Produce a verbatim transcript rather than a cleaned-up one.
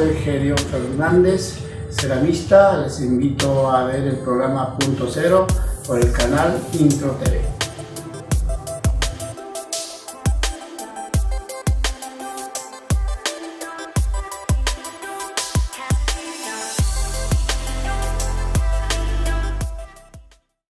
soy Gerio Fernández, ceramista. Les invito a ver el programa Punto Cero por el canal Intro T V.